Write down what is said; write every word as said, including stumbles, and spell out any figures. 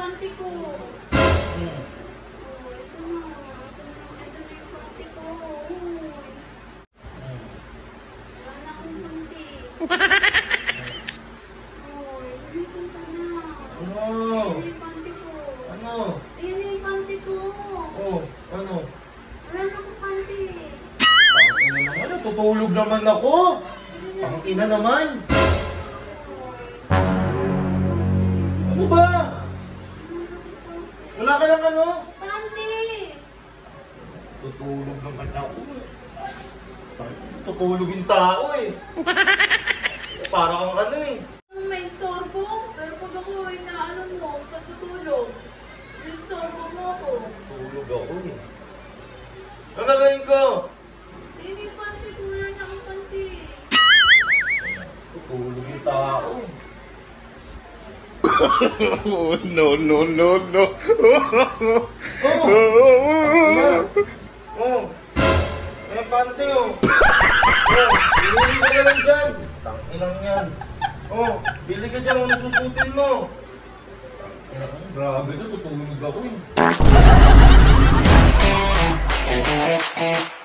panty ko. Hmm. Oh, ito na. Ito na yung panty ko. Uy. Wala na akong panty. Uy, dito ka na. Ano? Ayan yung panty ko. Ano? Ayan yung panty ko. Oh, ano? Wala na akong panty. Ano naman? Tutulog naman ako. Ang ina naman. Ano ba? Wala ka lang ano? Panty! Tutulog naman ako. Tutulog yung tao eh. Para kang ano eh. May istorbo, pero pag ako inaano mo, pagtutulog, may istorbo mo ako. Tutulog ako eh. Ano gagawin ko? Hindi panty, wala na akong panty. Tutulog yung tao eh. Oh, no, no, no, no. Oh! Oh! May pante oh! Oh! Bili ka na lang dyan! Tanginang yan! Oh! Bili ka dyan kung nasusutin mo! Tanginang, grabe ka, tutulog ako eh!